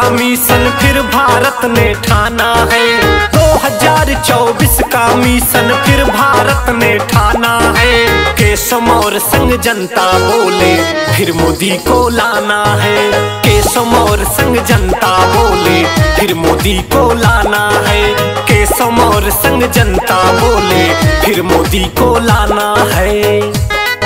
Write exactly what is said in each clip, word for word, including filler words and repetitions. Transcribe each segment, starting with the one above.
का मिशन फिर भारत ने ठाना है। दो हजार चौबीस का मिशन फिर भारत ने ठाना है। केशव और संग जनता बोले फिर मोदी को लाना है। केशव और संग जनता बोले फिर मोदी को लाना है। केशव और संग जनता बोले फिर मोदी को लाना है।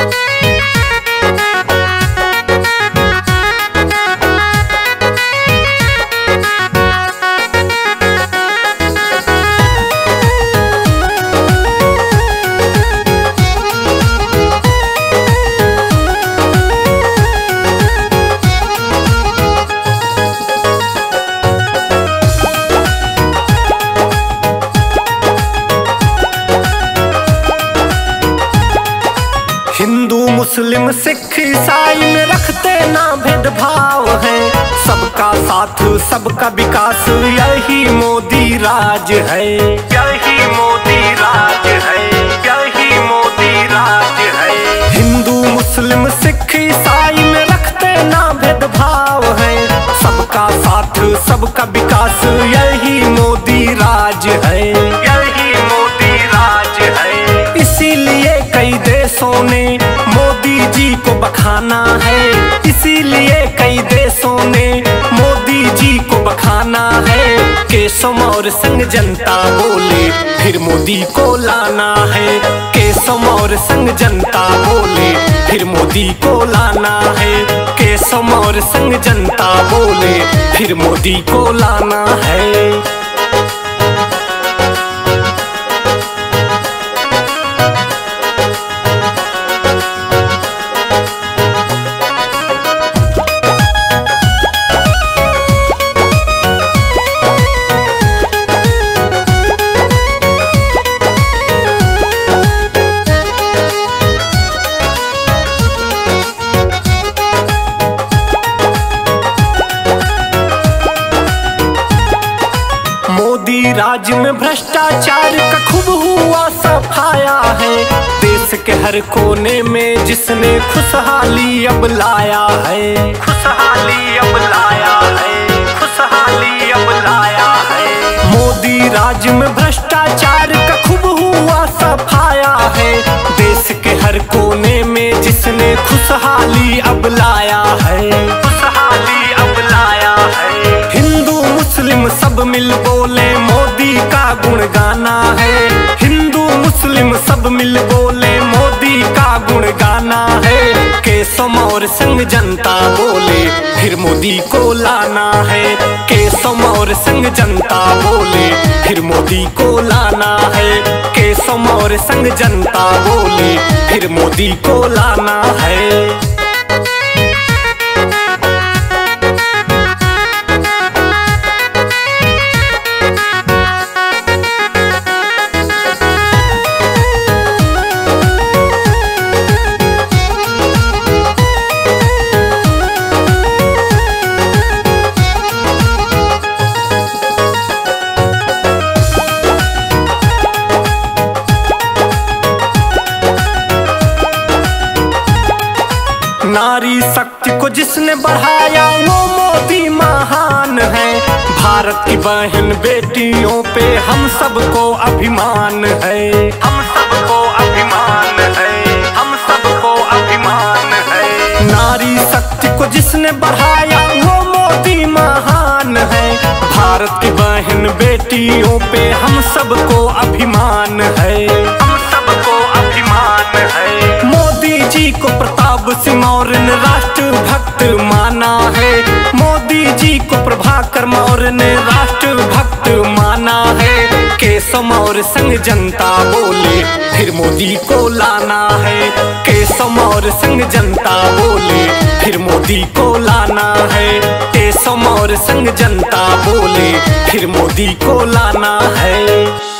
हिंदू मुस्लिम सिख ईसाई में रखते ना भेदभाव है। सबका साथ सबका विकास यही मोदी राज है। यही मोदी राज है। यही मोदी राज है। हिंदू मुस्लिम सिख ईसाई में रखते ना भेदभाव है। सबका साथ सबका विकास यही मोदी राज है। यही मोदी राज है। इसीलिए कई देशों ने मोदी जी को बखाना है। इसीलिए कई देशों ने मोदी जी को बखाना है। केशव और संग जनता बोले फिर मोदी को लाना है। केशव और संग जनता बोले फिर मोदी को लाना है। केशव और संग जनता बोले फिर मोदी को लाना है। मोदी राज में भ्रष्टाचार का खूब हुआ सफाया है। देश के हर कोने में जिसने खुशहाली अब लाया है। खुशहाली अब लाया है। खुशहाली अब लाया है। मोदी राज में भ्रष्टाचार का खूब हुआ सफाया है। देश के हर कोने में जिसने खुशहाली अब लाया है। खुशहाली अब लाया है। हिंदू मुस्लिम सब मिल बोले मोदी का गुण गाना है। हिंदू मुस्लिम सब मिल बोले मोदी का गुण गाना है। केशव और संग जनता बोले फिर मोदी को लाना है। केशव और संग जनता बोले फिर मोदी को लाना है। केशव और संग जनता बोले फिर मोदी को लाना है। नारी शक्ति को जिसने बढ़ाया वो मोदी महान है। भारत की बहन बेटियों पे हम सबको अभिमान है। हम सबको अभिमान है। हम सबको अभिमान है। नारी शक्ति को जिसने बढ़ाया वो मोदी महान है। भारत की बहन बेटियों पे हम सबको अभिमान है। हम सबको अभिमान है। मोदी जी को प्रताप सिंह मौर्य ने राष्ट्रभक्त माना है। मोदी जी को प्रभाकर मौर्य ने राष्ट्रभक्त माना है। केशव और संग जनता बोले फिर मोदी को लाना है। केशव और संग जनता बोले फिर मोदी को लाना है। केशव और संग जनता बोले फिर मोदी को लाना है।